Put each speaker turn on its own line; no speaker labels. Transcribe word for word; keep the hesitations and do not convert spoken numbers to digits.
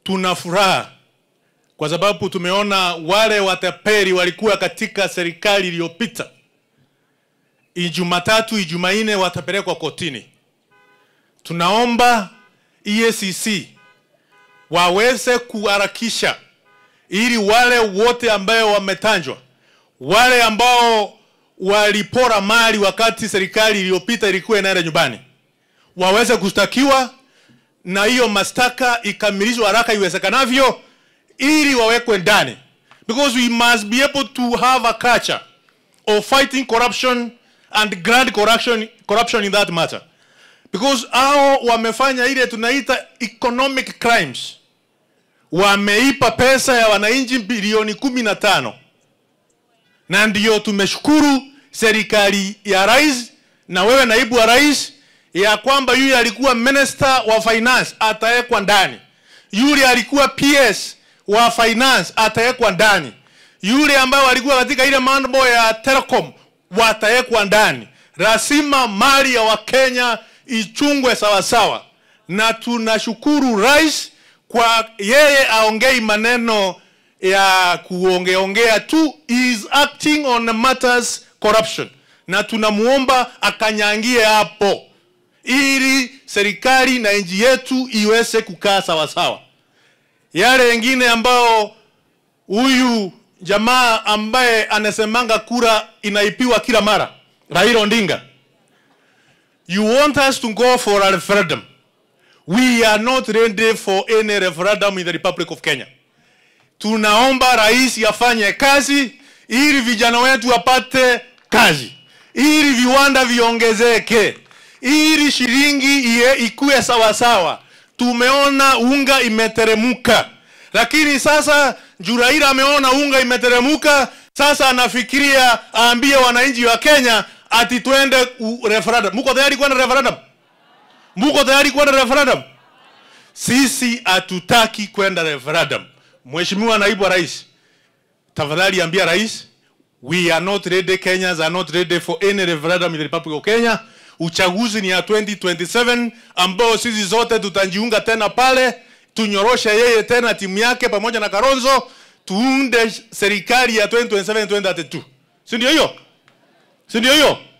tuna furaha kwa sababu tumeona wale watapeli walikuwa katika serikali iliyopita. Ijumatatu, Ijumanne watapelekwa kotini. Tunaomba E A C C waweze kuharakisha ili wale wote ambao wametanjwa, wale ambao walipora mali wakati serikali iliyopita ilikuwa inaenda nyumbani, waweze kushtakiwa na hiyo mashtaka ikamilishwe haraka iwezekanavyo ili wawekwe ndani. Because we must be able to have a culture of fighting corruption and grand corruption corruption in that matter. Because hao wamefanya ile tunaita economic crimes. Wameipa pesa ya wananchi bilioni kumi na tano. Na ndio tumeshukuru serikali ya rais na wewe naibu wa rais ya kwamba yule alikuwa minister wa finance atawekwa ndani. Yule alikuwa P S wa finance atawekwa ndani. Yule ambao alikuwa katika ile mambo ya telecom watawekwa ndani. Lazima mali ya Wakenya ichungwe sawa sawa. Na tunashukuru rais kwa yeye aongei maneno ya kuongeongea tu, is acting on matters corruption. Na tunamuomba akanyangie hapo ili serikali na nchi yetu iweze kukaa sawa sawa. Yale wengine ambao huyu jamaa ambaye anasemanga kura inaipiwa kila mara, Raila Odinga, you want us to go for a referendum. We are not ready for any referendum in the Republic of Kenya. Tunaomba rais yafanye kazi ili vijana wetu wapate kazi, ili viwanda viongezeke, ili shilingi ikuwe sawa sawa. Tumeona unga imeteremuka, lakini sasa Raila ameona unga imeteremuka, sasa anafikiria aambie wananchi wa Kenya ati twende referendum. Muko tayari kwenda referendum? Muko tayari kwenda referendum? Sisi hatutaki kwenda referendum. Mheshimiwa naibu wa rais, tafadhali ambia rais, we are not ready, Kenyans are not ready for any referendum in the Republic of Kenya. Uchaguzi ni ya twenty twenty-seven ambao sisi zote tutajiunga tena pale, tunyoroshe yeye tena timu yake pamoja na Kalonzo, tuunde serikali ya twenty twenty-seven twenty thirty-two. Si ndio hiyo? Si ndio hiyo?